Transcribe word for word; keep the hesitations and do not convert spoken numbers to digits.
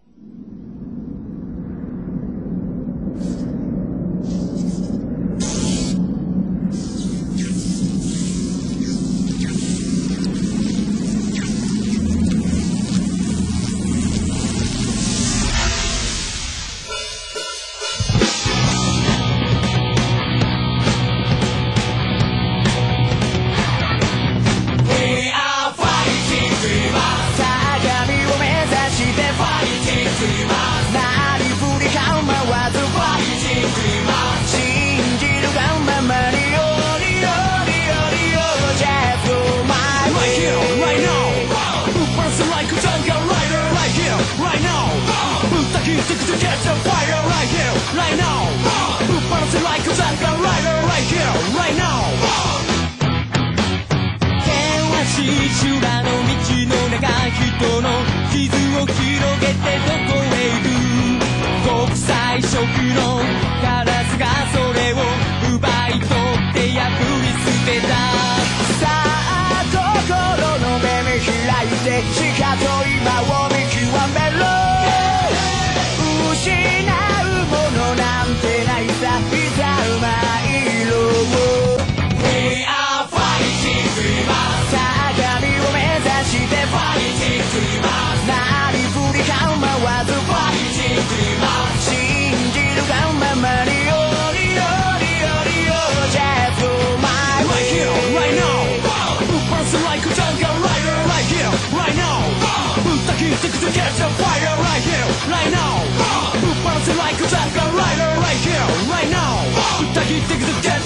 Stick to catch a fire right here, right now. Bouncing like a jungle rider right here, right now. 険しい修羅の道の中、人の傷を広げてどこへ行く。国際色のカラスがそれを奪い取って破り捨てた。さあ心の目見開いてしかと今を見極めろ。失うものなんてないさ、いざうまい色を We are fighting dreamers さあ神を目指して Fighting dreamers なりふり構わず Fighting dreamers 信じるがままによりよりよりよ Just go my way Right here, right now Bouncing like a jungle rider Right here, right now ぶった切ってくと catch a fire Right here, right now Bouncing like a jungle rider right here, right now. Take it, take it, take it.